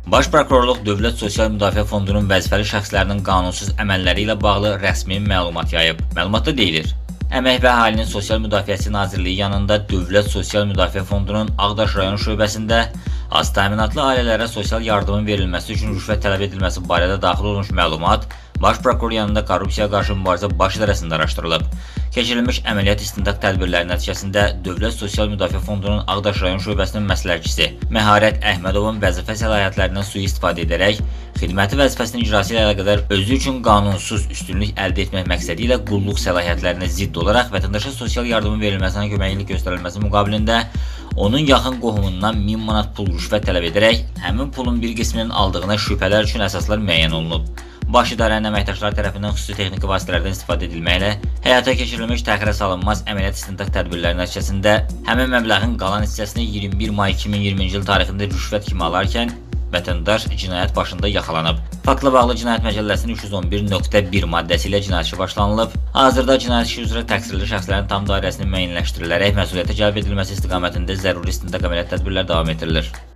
Baş Prokurorluq Dövlət Sosial Müdafiə Fondunun vəzifəli şəxslərinin qanunsuz əməlləri ilə bağlı rəsmi məlumat yayıb. Məlumatda deyilir: Əmək və Əhalinin Sosial Müdafiəsi Nazirliyi yanında Dövlət Sosial Müdafiə Fondunun Ağdaş rayon şöbəsində az təminatlı ailələrə sosial yardımın verilməsi üçün rüşvət tələb edilməsi barədə daxil olmuş məlumat Baş Prokuror yanında Korrupsiyaya qarşı mübarizə baş idarəsində araşdırılıb. Keçirilmiş əməliyyat istintaq tədbirləri nəticəsində Dövlət Sosial Müdafiə Fondunun Ağdaş rayon şöbəsinin məsləhətçisi Məharət Əhmədovun vəzifə səlahiyyətlərindən sui-istifadə edərək xidməti vəzifəsinin icrası ilə əlaqədar özü üçün qanunsuz üstünlük əldə etmək məqsədi ilə qulluq səlahiyyətlərinə zidd olaraq vətəndaşa sosial yardımın verilməsinə köməklik göstərilməsi müqabilində onun yaxın qohumundan 1000 manat pul rüşvət tələb edərək həmin pulun bir qisminin aldığına şübhələr üçün əsaslar müəyyən olunub. Baş idarənin əməkdaşları tərəfindən xüsusi texniki vasitələrdən istifadə edilməklə həyata keçirilmiş təxirə salınmaz əməliyyat istintaq tədbirləri nəticəsində həmin məbləğin qalan hissəsini 21 may 2020-ci il tarixində rüşvət kimi alarkən vətəndaş cinayət başında yaxalanıb. Faktla bağlı Cinayət Məcəlləsinin 311.1 maddəsi ilə cinayət işi başlanılıb. Hazırda cinayət işi üzrə təqsirli şəxslərin tam dairəsinin müəyyənləşdirilərək məsuliyyətə cəlb edilməsi istiqamətində zəruri istintaq əməliyyat tədbirləri davam etdirilir.